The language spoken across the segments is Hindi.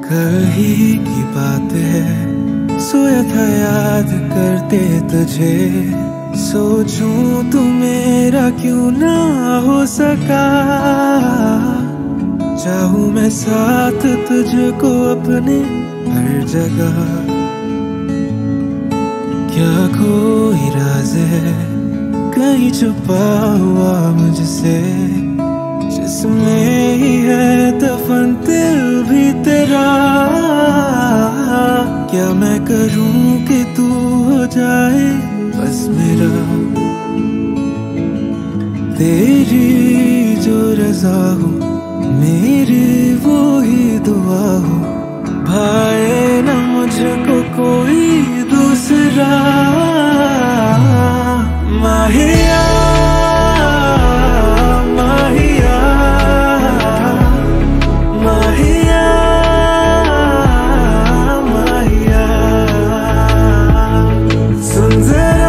कहीं की बात है, सोया था याद करते तुझे। सोचूं तू मेरा क्यों ना हो सका। चाहूं मैं साथ तुझको अपने हर जगह। क्या कोई राज है कहीं छुपा हुआ मुझसे, जिसमें ही है दफन दिल भी तेरा। क्या मैं करूं कि तू हो जाए बस मेरा। तेरी जो रज़ा हो मेरी वो ही दुआ हो। भाए न मुझको कोई दूसरा। माहिया माहिया माहिया माहिया, सुन जरा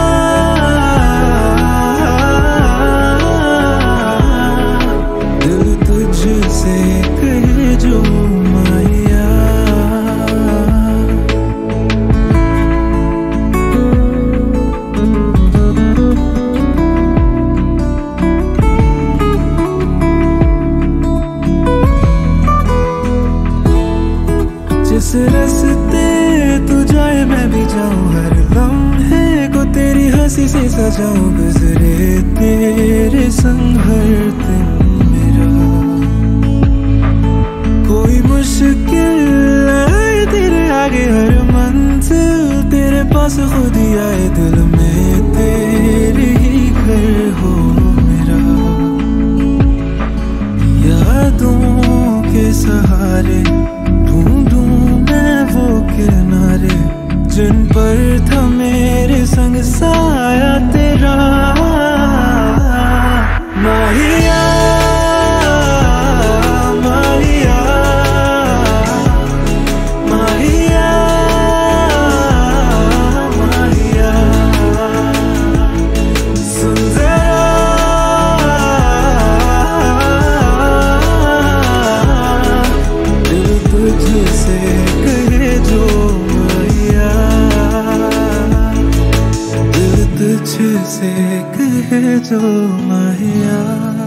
दिल तुझसे कहे जो माहिया। जिस रास्ते तू जाए मैं भी जाऊं, हर लम्हे को तेरी हंसी से सजाऊं। गुजरे तेरे संग हर दिन मेरा। कोई मुश्किल आए तेरे आगे, हर मंजिल तेरे पास खुद ही आए। दिल में तेरे ही घर हो मेरा। यादों के सहारे वो किनारे, जिन पर था मेरे संग साया तेरा। माहिया माहिया माहिया माहिया, सुन जरा दिल तुझसे जो माहिया। दिल तुझसे कहे जो माहिया।